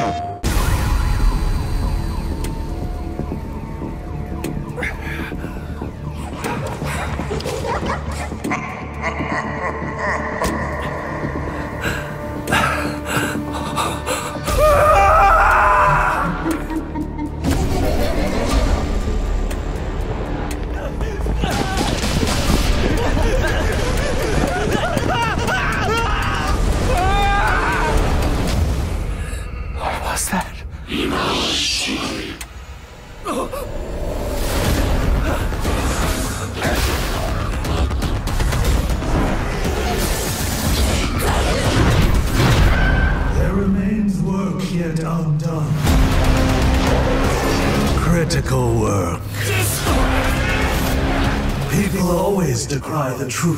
Critical work. People always decry the truth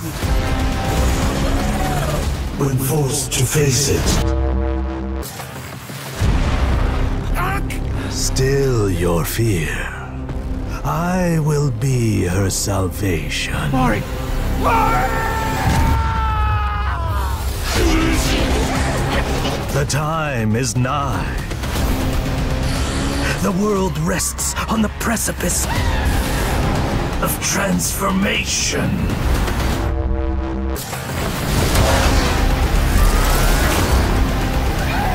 when forced to face it. Still your fear. I will be her salvation. Mari! The time is nigh. The world rests on the precipice of transformation.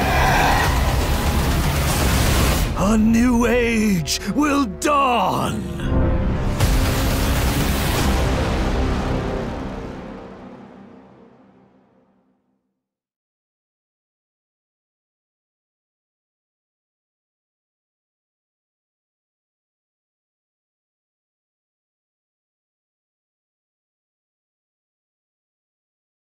A new age will dawn.